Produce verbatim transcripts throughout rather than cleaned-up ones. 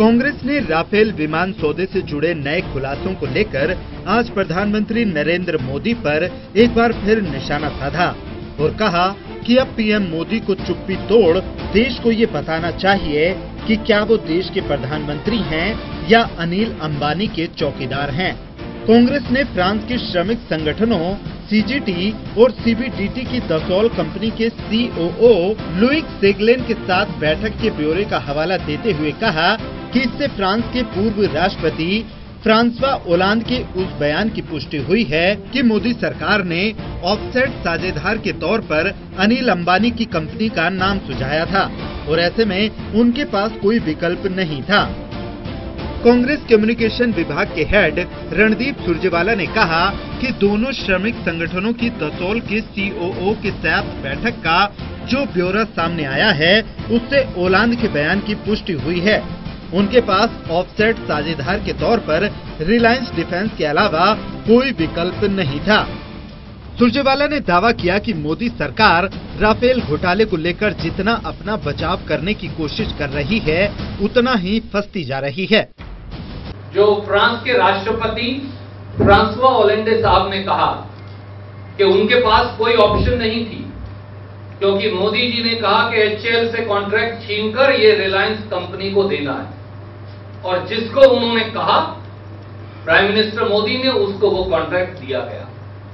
कांग्रेस ने राफेल विमान सौदे से जुड़े नए खुलासों को लेकर आज प्रधानमंत्री नरेंद्र मोदी पर एक बार फिर निशाना साधा और कहा कि अब पीएम मोदी को चुप्पी तोड़ देश को ये बताना चाहिए कि क्या वो देश के प्रधानमंत्री हैं या अनिल अंबानी के चौकीदार हैं। कांग्रेस ने फ्रांस के श्रमिक संगठनों सीजीटी और सीबीडीटी की दसॉल कंपनी के सीओओ लुइक सेगलेन के साथ बैठक के ब्यौरे का हवाला देते हुए कहा कि इससे फ्रांस के पूर्व राष्ट्रपति फ्रांसवा ओलांद के उस बयान की पुष्टि हुई है कि मोदी सरकार ने ऑफसेट साझेदार के तौर पर अनिल अंबानी की कंपनी का नाम सुझाया था और ऐसे में उनके पास कोई विकल्प नहीं था। कांग्रेस कम्युनिकेशन विभाग के हेड रणदीप सुरजेवाला ने कहा कि दोनों श्रमिक संगठनों की दसौल के सीओओ के साथ बैठक का जो ब्यौरा सामने आया है उससे ओलांद के बयान की पुष्टि हुई है। उनके पास ऑफसेट साझेदार के तौर पर रिलायंस डिफेंस के अलावा कोई विकल्प नहीं था। सुरजेवाला ने दावा किया कि मोदी सरकार राफेल घोटाले को लेकर जितना अपना बचाव करने की कोशिश कर रही है उतना ही फंसती जा रही है। जो फ्रांस के राष्ट्रपति फ्रांसवा ओलंडे साहब ने कहा कि उनके पास कोई ऑप्शन नहीं थी क्योंकि मोदी जी ने कहा कि एचएएल से कॉन्ट्रैक्ट छीनकर ये रिलायंस कंपनी को देना है और जिसको उन्होंने कहा प्राइम मिनिस्टर मोदी ने उसको वो कॉन्ट्रैक्ट दिया गया।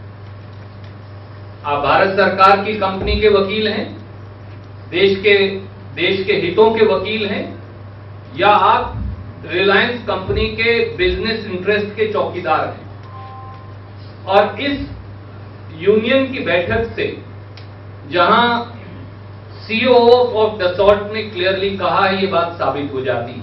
आप भारत सरकार की कंपनी के वकील हैं, देश के देश के हितों के वकील हैं या आप रिलायंस कंपनी के बिजनेस इंटरेस्ट के चौकीदार हैं। और इस यूनियन की बैठक से जहां सीईओ ऑफ दसॉल्ट ने क्लियरली कहा है, ये बात साबित हो जाती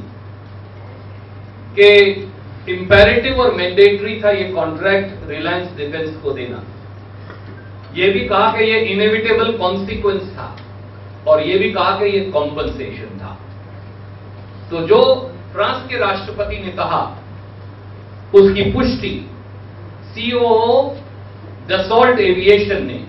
कि इंपेरेटिव और मैंडेटरी था ये कॉन्ट्रैक्ट रिलायंस डिफेंस को देना। ये भी कहा कि ये इनएविटेबल कॉन्सिक्वेंस था और ये भी कहा कि ये कॉम्पनसेशन था। तो जो फ्रांस के राष्ट्रपति ने कहा उसकी पुष्टि सीईओ दसॉल्ट एविएशन ने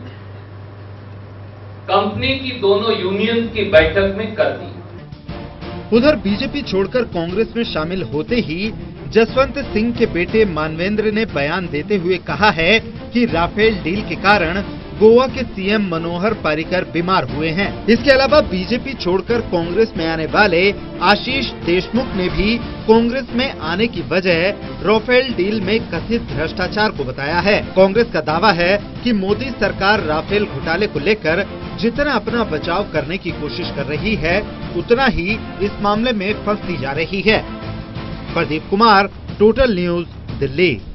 कंपनी की दोनों यूनियन की बैठक में कर दी। उधर बीजेपी छोड़कर कांग्रेस में शामिल होते ही जसवंत सिंह के बेटे मानवेंद्र ने बयान देते हुए कहा है कि राफेल डील के कारण गोवा के सीएम मनोहर पर्रिकर बीमार हुए हैं। इसके अलावा बीजेपी छोड़कर कांग्रेस में आने वाले आशीष देशमुख ने भी कांग्रेस में आने की वजह राफेल डील में कथित भ्रष्टाचार को बताया है। कांग्रेस का दावा है कि मोदी सरकार राफेल घोटाले को लेकर जितना अपना बचाव करने की कोशिश कर रही है उतना ही इस मामले में फंसती जा रही है। Pradeep Kumar, total news, Delhi.